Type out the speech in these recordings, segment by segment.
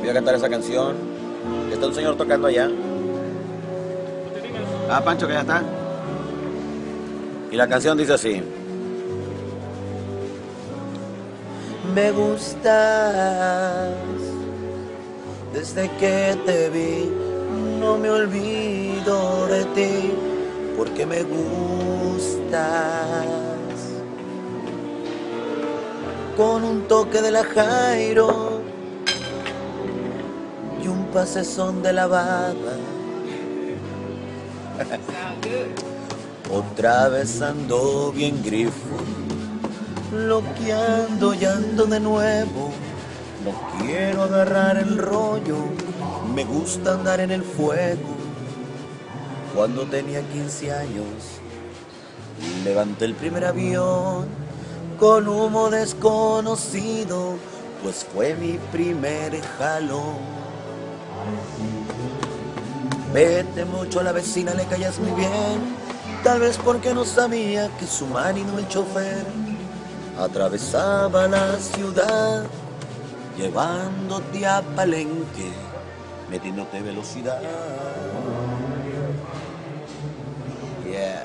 Voy a cantar esa canción. Está un señor tocando allá. Ah, Pancho, que ya está. Y la canción dice así. Me gustas desde que te vi, no me olvido de ti, porque me gustas. Con un toque de la Jairo y un pasezón de la baba. Otra vez ando bien grifo, loqueando y ando de nuevo. No quiero agarrar el rollo, me gusta andar en el fuego. Cuando tenía 15 años, levanté el primer avión con humo desconocido, pues fue mi primer jalón. Vete mucho a la vecina, le callas muy bien, tal vez porque no sabía que su marido, el chofer, atravesaba la ciudad llevándote a Palenque, metiéndote velocidad. Yeah.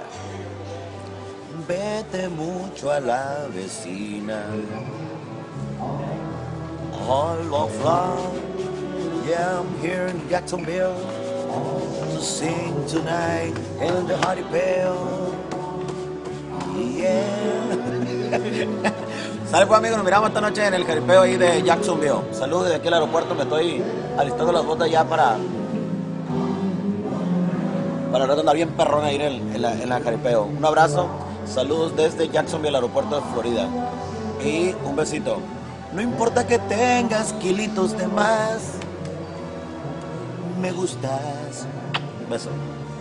Vete mucho a la vecina. All of love. Yeah, I'm here in Jacksonville to sing tonight in the Hardy Bell. Yeah. Sale pues, amigos, nos miramos esta noche en el jaripeo ahí de Jacksonville. Saludos desde aquí al aeropuerto, me estoy alistando las botas ya para el rato andar bien perrón ahí en la jaripeo. Un abrazo, saludos desde Jacksonville, al aeropuerto de Florida. Y un besito. No importa que tengas kilitos de más, me gustas. Un beso.